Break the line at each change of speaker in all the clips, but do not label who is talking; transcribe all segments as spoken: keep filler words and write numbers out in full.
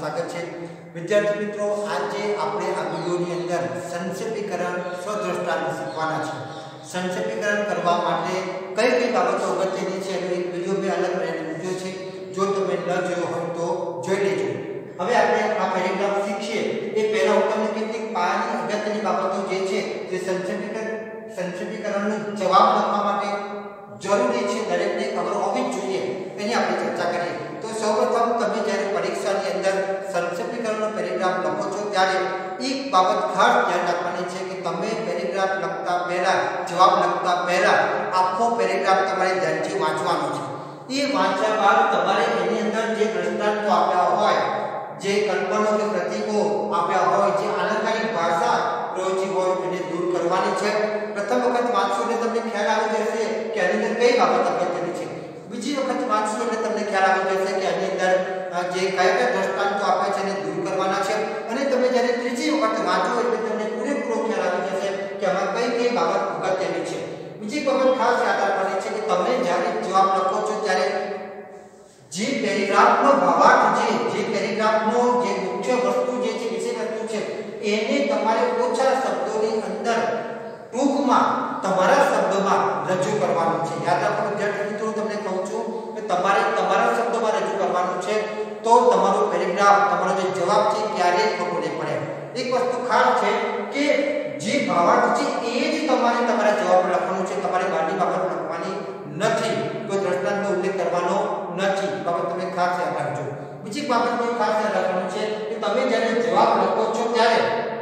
स्वागत है। विद्यार्थी मित्रों, आज આપણે આ વિડિયોની અંદર સંક્ષેપીકરણ સ્વદ્રષ્ટાને શીખવાના છે। સંક્ષેપીકરણ કરવા માટે કઈ કઈ બાબતો અગત્યની છે એનો એક વિડિયો મેં અલગ કરીને મૂક્યો છે। જો તમે ન જોયો હોય તો જોઈ લેજો। હવે આપણે આ પેરેગ્રાફ શીખીએ એ પહેલા હું તમને કેટલીક પાયાની અગત્યની બાબતો જે છે જે સંક્ષેપીકરણ સંક્ષેપીકરણનો જવાબ લખવા માટે જરૂરી છે, દરેકને ખબર હોવી જ જોઈએ એની આપણે ચર્ચા કરીએ। तो સૌપ્રથમ તમે જ્યારે પરીક્ષાની અંદર સંક્ષેપીકરણનો પેરેગ્રાફ લખો છો ત્યારે એક બાબત ખાસ ધ્યાન રાખવાની છે કે તમે પેરેગ્રાફ લખતા પહેલા જવાબ લખતા પહેલા આખો પેરેગ્રાફ તમારે ધ્યાનથી વાંચવાનો છે। એ વાંચ્યા બાદ તમારે એની અંદર જે દ્રષ્ટાંતો આપ્યા હોય, જે કલ્પનો કે પ્રતીકો આપ્યા હોય, જે અલંકારિક ભાષા પ્રયોજી હોય એને દૂર કરવાની છે। પ્રથમ વખત વાંચશો એટલે તમને ખ્યાલ આવી જશે કે આની અંદર કઈ બાબત અગત્યની છે। બીજી વખત વાંચશો એટલે તમને ખ્યાલ આવી જશે કે આની અંદર જે કયા કયા દ્રષ્ટાંતો આપ્યા છે એને દૂર કરવાના છે। અને તમે જ્યારે ત્રીજી વખત વાંચો એટલે તમને પૂરેપૂરો ખ્યાલ આવી જશે કે આમાં કઈ કઈ બાબત અગત્યની છે। બીજી બાબત ખાસ યાદ રાખવાની છે કે તમે જ્યારે જવાબ લખો છો ત્યારે જે પેરેગ્રાફનો ભાવાર્થ છે, જે પેરેગ્રાફનો જે મુખ્ય વસ્તુ જે છે, વિષય વસ્તુ છે એને તમારે ઓછા શબ્દોની અંદર ટૂંકમાં તમારા શબ્દોમાં રજૂ કરવાનું છે। યાદ રાખો વિદ્યાર્થી મિત્રો, તમને કહું છું કે તમારે તમારા શબ્દોમાં રજૂ કરવાનું છે તો તમારો પેરેગ્રાફ, તમારો જે જવાબ છે ક્યારેય ખોટો નહીં પડે। એક વસ્તુ ખાસ છે કે જે ભાવાર્થ છે એ જ તમારે તમારા જવાબમાં લખવાનું છે, તમારે બહારની બાબત લખવાની નથી, કોઈ દ્રષ્ટાંતનો ઉલ્લેખ કરવાનો નથી। બાબત તમે ખાસ યાદ રાખજો। બીજી બાબતનો ખાસ યાદ રાખવાનું છે કે તમે જ્યારે જવાબ લખો છો ત્યારે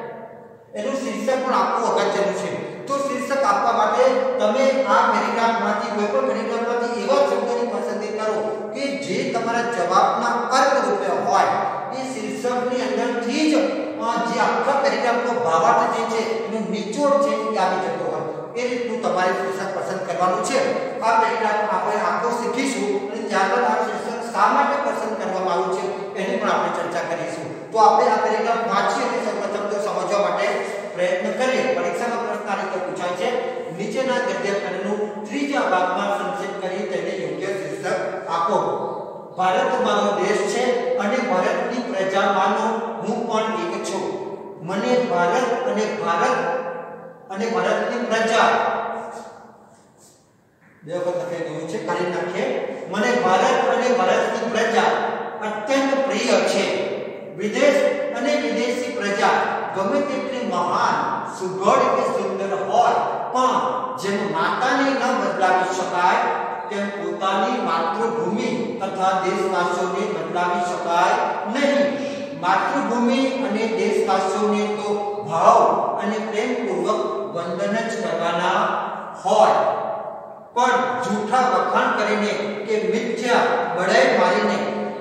એનું શીર્ષક પણ આપવું અગત્યનું છે। તો શીર્ષક આપવા માટે તમે આ પેરેગ્રાફમાંથી કોઈ પણ પેરેગ્રાફમાંથી એવા શબ્દોની પસંદગી કરો કે જે તમારા જવાબના અર્થ રૂપે હોય। એ શીર્ષકની અંદરથી જ જે આખા પેરેગ્રાફનો ભાવાર્થ જે છે એનું નિચોડ છે એ આવી જતો હોય, એ રીતનું તમારે શીર્ષક પસંદ કરવાનું છે। આ પેરેગ્રાફ આપણે આખો શીખીશું અને ત્યારબાદ આ શીર્ષક શા માટે પસંદ કરવામાં આવ્યું છે એની પણ આપણે ચર્ચા કરીશું। તો આપણે આ પેરેગ્રાફ વાંચીએ અને સૌપ્રથમ તો સમજવા માટે પ્રયત્ન કરીએ। પરીક્ષામાં પ્રશ્ન આ રીતે પૂછાય છે, નીચેના ગદ્યખંડનું ત્રીજા ભાગમાં સંક્ષેપ કરી તેને યોગ્ય શીર્ષક આપો। ભારત મારો દેશ છે અને ભારતની પ્રજામાંનો હું પણ એક છું। મને ભારત અને ભારત અને ભારતની પ્રજા બે વખત લખાઈ ગયું છે, કરી નાખીએ। મને ભારત અને ભારતની પ્રજા અત્યંત પ્રિય છે। વિદેશ અને વિદેશી પ્રજા ગમે તેટલી મહાન, સુઘડ કે સુંદર હોય પણ જેમ માતાને ન બદલાવી શકાય તેમ પોતાની માતૃભૂમિ તથા દેશવાસીઓને બદલાવી શકાય નહીં। માતૃભૂમિ અને દેશવાસીઓને તો ભાવ અને પ્રેમપૂર્વક વંદન જ કરવાના હોય, પણ જૂઠા વખાણ કરીને કે મિથ્યા બડાઈ મારીને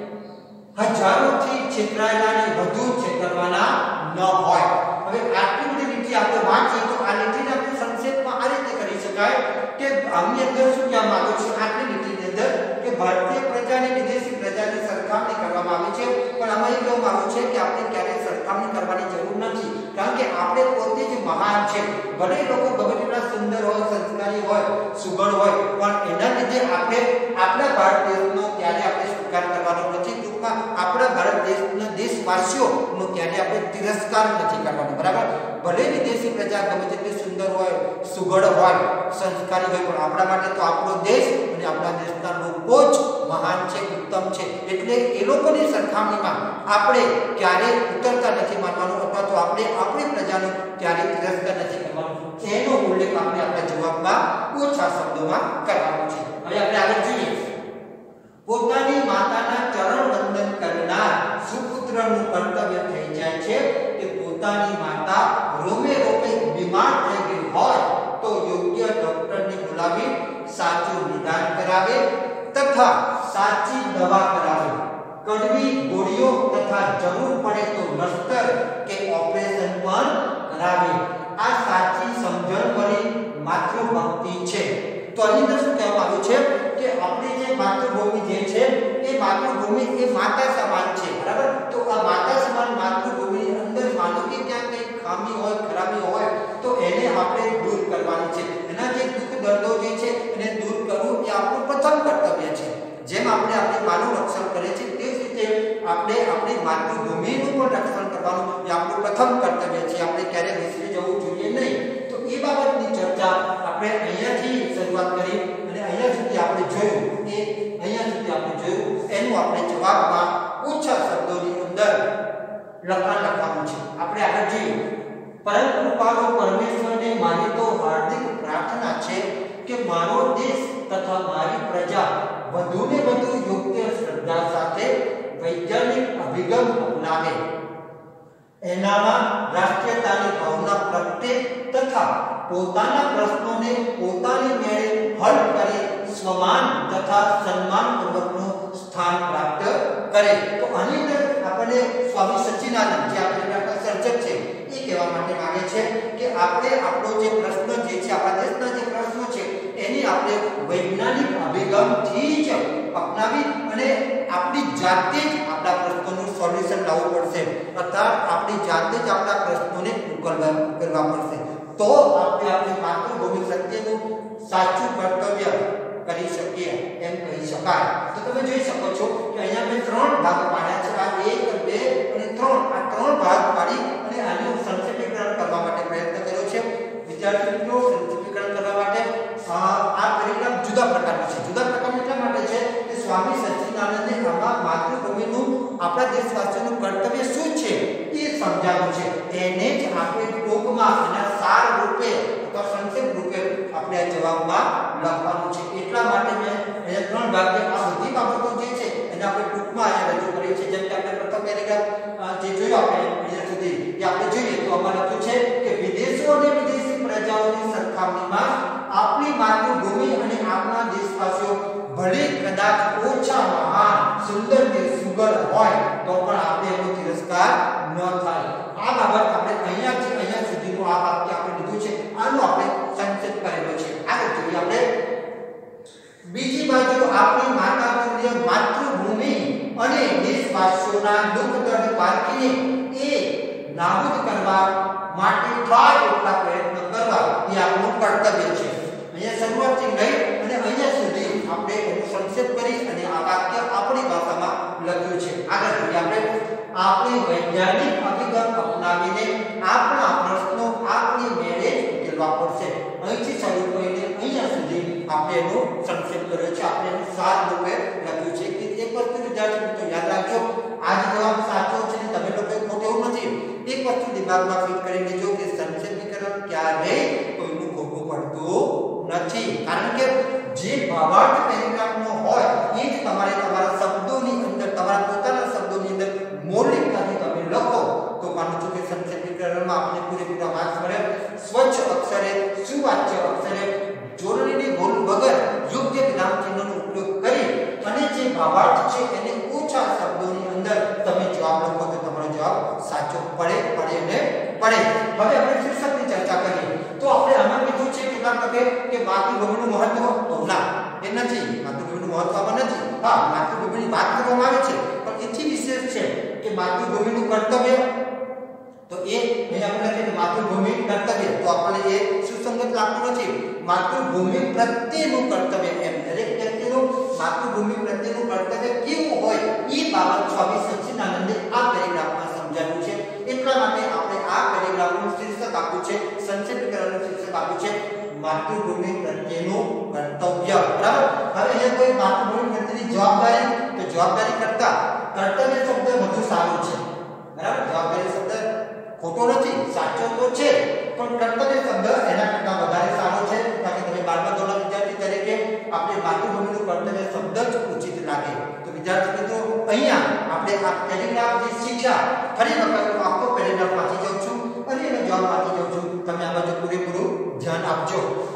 હજારોથી છેતરાયેલાને વધુ છેતરવાના ન હોય। હવે આટલી બધી લીટી આપણે વાંચીએ તો આ લીટીને આપણે સંક્ષેપમાં આ રીતે કરી શકાય કે આની અંદર શું કહેવામાં આવ્યું છે આટલી લીટીની અંદર કે ભારતીય પ્રજા અને વિદેશી પ્રજાની સરખામણી કરવામાં આવી છે, પણ આમાં એ કહેવામાં આવ્યું છે કે આપણે ક્યારેય સરખામણી કરવાની જરૂર નથી, કારણ કે આપણે પોતે જ મહાન છે। ભલે લોકો ગમે તેટલા સુંદર હોય, સંસ્કારી હોય, સુઘડ હોય, પણ એના લીધે આપણે આપણા ભારત દેશનો ક્યારે આપણે સ્વીકાર કરવાનો નથી। ટૂંકમાં આપણા ભારત દેશના દેશવાસીઓનો ક્યારે આપણે તિરસ્કાર નથી કરવાનો, બરાબર? ભલે વિદેશી પ્રજા ગમે તેટલી સુંદર હોય, સુઘડ હોય, સંસ્કારી હોય, પણ આપણા માટે તો આપણો દેશ અને આપણા દેશના લોકો જ મહાન છે, ઉત્તમ છે। એટલે એ લોકોની સરખામણીમાં આપણે ક્યારેય ઉતરતા નથી માનવાનું, અથવા તો આપણે આપણી પ્રજાનો ક્યારેય તિરસ્કાર નથી કરવાનો, એનો ઉલ્લેખ આપણે આપણા જવાબમાં ઓછા શબ્દોમાં કરવાનો છે। હવે આપણે આગળ જોઈએ। પોતાની માતાના ચરણ વંદન કરનાર સુપુત્રનું કર્તવ્ય થઈ જાય છે કે પોતાની માતા રોમે રોમે બીમાર થઈ ગઈ હોય તો યોગ્ય ડોક્ટરને બોલાવી સાચું નિદાન કરાવે તથા સાચી દવા કરાવે। કડવી ગોળીઓ તથા જરૂર પડે તો નસ્તર કે ઓપરેશન પણ કરાવે। આ સાચી સમજણ ભરી માતૃભક્તિ છે। તો આની અંદર શું કહેવામાં આવ્યું છે કે આપણી જે માતૃભૂમિ જે છે એ માતૃભૂમિ એ માતા સમાન છે, બરાબર? તો આ માતા સમાન માતૃભૂમિની અંદર માનો કે ક્યાં કઈ ખામી હોય, ખરાબી હોય તો એને આપણે દૂર કરવાની છે। એના જે દુઃખ દર્દો જે છે એને દૂર કરવું એ આપણું પ્રથમ કર્તવ્ય છે। જેમ આપણે આપણી માનું રક્ષણ કરે છે તે જ રીતે આપણે આપણી માતૃભૂમિનું પણ રક્ષણ કરવાનું એ આપણું પ્રથમ કર્તવ્ય છે. આપણે ક્યારે વિસરી જવું જોઈએ નહીં. તો એ બાબતની ચર્ચા આપણે અહીંયાથી શરૂઆત કરી અને અહીંયા સુધી આપણે જોયું કે અહીંયા સુધી આપણે જોયું એનું આપણે જવાબમાં ઓછા શબ્દોની અંદર લખાણ લખવાનું છે. આપણે આગળ જોઈએ. પરમ કૃપાળુ પરમેશ્વરને મારી તો હાર્દિક પ્રાર્થના છે કે મારો દેશ તથા મારી પ્રજા વધુને વધુ યોગ્ય શ્રદ્ધા સાથે વૈજ્ઞાનિક અભિગમ અપનાવે, એનામાં રાષ્ટ્રીયતાની ભાવના પ્રગટે તથા પોતાના પ્રશ્નોને પોતાની મેળે હલ કરી સ્વમાન તથા સન્માનપૂર્વકનું સ્થાન પ્રાપ્ત કરે. તો આની અંદર આપણે સ્વામી સચ્ચિદાનંદ જે આપણા સર્જક છે એ કહેવા માટે માંગે છે કે આપણે આપણો જે પ્રશ્ન જે છે આપણા દેશના જે પ્રશ્નો છે એની આપણે વૈજ્ઞાનિક અભિગમથી જ અપનાવી અને આપણી જાતે જ આપણા પ્રશ્નોનું સોલ્યુશન લાવવું પડશે, અર્થાત આપણી જાતે જ આપણા પ્રશ્નોને ઉકેલવા કરવા પડશે. તો આપણે આપણી માતૃભૂમિ પ્રત્યેનું સાચું કર્તવ્ય કરી શકીએ એમ કહી શકાય. તો તમે જોઈ શકો છો કે અહીંયા મેં ત્રણ ભાગ પાડ્યા છે. આ એક, બે અને ત્રણ, આ ત્રણ ભાગ પાડી અને આનું સંક્ષેપીકરણ કરવા માટે પ્રયત્ન કર્યો છે. વિદ્યાર્થી મિત્રો, સંક્ષેપીકરણ કરવા માટે આ પરિણામ જુદા પ્રકારનું છે. જુદા પ્રકારનું એટલા માટે છે કે સ્વામી સચ્ચિદાનંદે આમાં માતૃભૂમિનું આપણા દેશવાસીઓનું કર્તવ્ય શું છે એ સમજાવ્યું છે. એને જ આપણે ટૂંકમાં અને સાર રૂપે અથવા સંક્ષેપ રૂપે આપણે આ જવાબમાં લખવાનું છે. એટલા માટે મેં અહીંયા ત્રણ ભાગ આ બધી બાબતો જે છે એને આપણે ટૂંકમાં અહીંયા રજૂ કરી છે. જેમ કે આપણે પ્રથમ પેરેગ્રાફ જે જોયું આપણે અહીંયા સુધી એ આપણે જોઈએ તો આમાં લખ્યું છે કે વિદેશો અને વિદેશી પ્રજાઓની સરખામણીમાં આપણી માતૃભૂમિ અને આપણા દેશવાસીઓ ભલે કદાચ ઓછા મહાન, સુંદર કે સુગર હોય તો પણ આપણે એનો તિરસ્કાર ન થાય. આ બાબત આપણે અહીંયાથી અહીંયા સુધીનું આ વાક્ય આપણે લીધું છે. આનો આપણે સંક્ષેપ કરેલો છે. આગળ જોઈએ આપણે. બીજી બાજુ આપણી માતાતુલ્ય માતૃભૂમિ અને દેશવાસીઓના દુઃખ દર્દ પારખીને એ નાબૂદ કરવા માટે થાય એટલા પ્રયત્ન કરવા એ આપણું કર્તવ્ય છે. અહીંયા શરૂઆતથી લઈ અને અહીંયા સુધી આપણે એનું સંક્ષેપ કરી અને આ વાક્ય આપણી ભાષામાં લખ્યું છે. આગળ જોઈએ આપણે. આપણે વૈજ્ઞાનિક અભિગમ અપનાવીને આપણા પ્રશ્નો આપણી મેળે ઉકેલવા પડશે. અહીંથી શરૂ કરીને અહીંયા સુધી આપણે એનો સંક્ષેપ કર્યો છે. આપણે એનું સાર રૂપે લખ્યું છે કે એક વસ્તુ વિદ્યાર્થી મિત્રો યાદ રાખજો, આ જવાબ સાચો છે ને તમે લોકો ખોટું એવું નથી. એક વસ્તુ દિમાગમાં ફિટ કરી લેજો કે સંક્ષેપીકરણ ક્યારેય કોઈનું ખોટું પડતું નથી. કારણ કે જે ભાવાર્થ પેરેગ્રાફનો હોય એ જ તમારે તમારા શબ્દોની અંદર, તમારા પોતાના શબ્દોની અંદર મૌલિકતાથી તમે લખો તો માનું છું કે સંક્ષેપીકરણમાં આપણે પૂરેપૂરા માર્ક્સ મળે. સ્વચ્છ અક્ષરે, સુવાચ્ય અક્ષરે, જોડણીની ભૂલ વગર યોગ્ય વિરામ ચિહ્નનો ઉપયોગ કરી અને જે ભાવાર્થ છે એને ઓછા શબ્દોની અંદર તમે જવાબ લખો તો તમારો જવાબ સાચો પડે પડે ને પડે. હવે આપણે શીર્ષકની ચર્ચા કરીએ તો આપણે આમાં કીધું છે કેટલાક લખે કે માતૃભૂમિનું મહત્વ, તો ના એ નથી. માતૃભૂમિનું મહત્વ આમાં નથી. હા, માતૃભૂમિની વાત કરવામાં આવે છે પણ એથી વિશેષ છે કે માતૃભૂમિનું કર્તવ્ય. તો એ અહીં આપણે લખીએ કે માતૃભૂમિ કર્તવ્ય, તો આપણને એ સુસંગત લાગતું નથી. માતૃભૂમિ પ્રત્યેનું કર્તવ્ય, એમ દરેક વ્યક્તિનું માતૃભૂમિ પ્રત્યેનું કર્તવ્ય કેવું હોય એ બાબત સ્વામી સચ્ચિદાનંદે આ પેરેગ્રાફમાં સમજાવ્યું છે. એટલા માટે આપણે આ પેરેગ્રાફનું શીર્ષક આપ્યું છે, સંક્ષેપીકરણનું શીર્ષક આપ્યું છે માતૃભૂમિ પ્રત્યેનું કર્તવ્ય. બરાબર. હવે અહીંયા કોઈ માતૃભૂમિ પ્રત્યેની જવાબદારી, તો જવાબદારી કરતા કર્તવ્ય શબ્દ વધુ સારો છે. બરાબર. જવાબદારી શબ્દ ખોટો નથી, સાચો તો છે પણ કર્તવ્ય શબ્દ એના કરતા વધારે સારો છે. કારણ કે તમે બારમા ધોરણના વિદ્યાર્થી તરીકે આપણે માતૃભૂમિનું કર્તવ્ય શબ્દ જ ઉચિત લાગે. તો વિદ્યાર્થી મિત્રો અહીંયા આપણે આ પેરેગ્રાફ જે શીખ્યા ફરી વખત આખો પેરેગ્રાફ વાંચી જાઉં છું અને એનો જવાબ વાંચી જાઉં છું. તમે આ બાજુ પૂરેપૂરું ધ્યાન આપજો.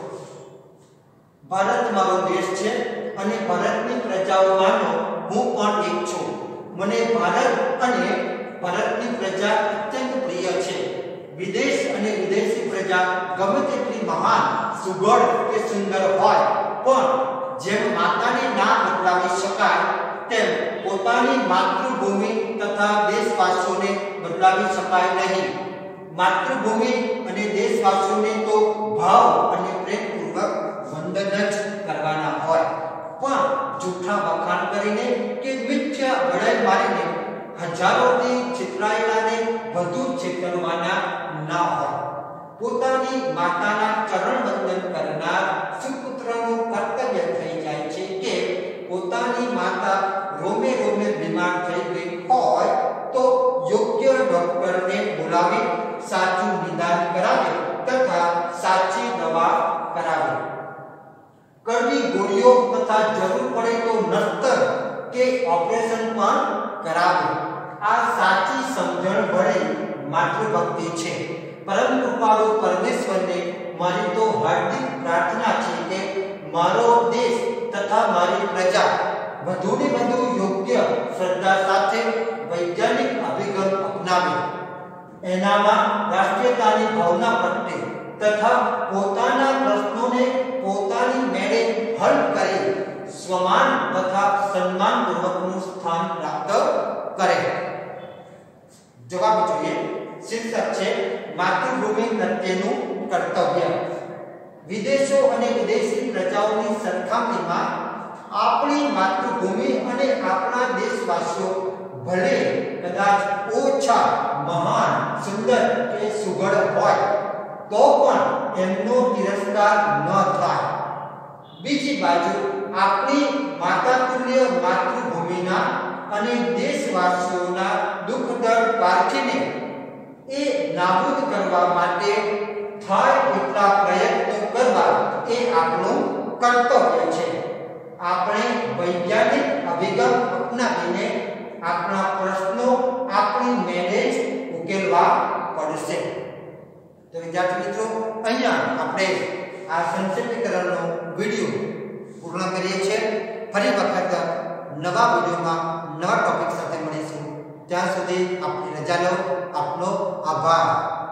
ભારત મારો દેશ છે અને ભારતની પ્રજાઓમાંનો હું પણ એક છું. મને ભારત અને ભારતની પ્રજા અત્યંત પ્રિય છે. વિદેશ અને વિદેશી પ્રજા ગમે તેટલી મહાન, સુઘડ કે સુંદર હોય પણ જેમ માતાને ના બદલાવી શકાય તેમ પોતાની માતૃભૂમિ તથા દેશવાસીઓને બદલાવી શકાય નહીં. માતૃભૂમિ અને દેશવાસીઓને તો ભાવ અને પ્રેમપૂર્વક વંદન જ કરવાના હોય પણ જૂઠા વખાણ કરીને કે મિથ્યા બળાઈ મારીને હજારો માતાના ચરણ વંદન કરનાર સુપુત્રનું કર્તવ્ય થઈ જાય છે કે પોતાની માતા રોમે રોમે બીમાર થઈ ગઈ હોય તો યોગ્ય ડોક્ટરને બોલાવી સાચું નિદાન કરાવે તથા સાચી દવા કરાવે. કડવી ગોળીઓ તથા જરૂર પડે તો નસ્તર કે ઓપરેશન પણ કરાવે. આ સાચી સમજણ ભરી માતૃભક્તિ છે. પરમ કૃપાળુ પરમેશ્વરને મારી તો હાર્દિક પ્રાર્થના છે કે મારો દેશ તથા મારી પ્રજા વધુને વધુ યોગ્ય શ્રદ્ધા સાથે વૈજ્ઞાનિક અભિગમ અપનાવે, એનામાં રાષ્ટ્રીયતાની ભાવના પ્રગટે તથા પોતાના પ્રશ્નોને પોતાની મેળે હલ કરી સ્વમાન તથા સન્માનપૂર્વકનું સ્થાન પ્રાપ્ત કરે. જવાબ જોઈએ. શીર્ષક છે માતૃભૂમિ પ્રત્યેનું કર્તવ્ય. વિદેશો અને વિદેશી પ્રજાઓની સરખામણીમાં આપણી માતૃભૂમિ અને આપણા દેશવાસીઓ ભલે કદાચ ઓછા મહાન, સુંદર કે સુઘડ હોય તો પણ એમનો તિરસ્કાર ન થાય. બીજી બાજુ આપણી માતાતુલ્ય માતૃભૂમિના અને દેશવાસીઓના દુઃખ દર્દ પારખીને એ નાબૂદ કરવા માટે થાય એટલા પ્રયત્નો કરવા એ આપણું કર્તવ્ય છે. આપણે વૈજ્ઞાનિક અભિગમ અપનાવીને આપણા પ્રશ્નો આપણી મેળે જ ઉકેલવા પડશે. તો વિદ્યાર્થી મિત્રો, અહીંયા આપણે આ સંક્ષિપ્તીકરણનો વિડીયો પૂર્ણ કરીએ છીએ. ફરી વખત નવા વિડીયોમાં નવા ટોપિક સાથે મળીશું. ત્યાં સુધી આપની રજા લો. આપનો આભાર.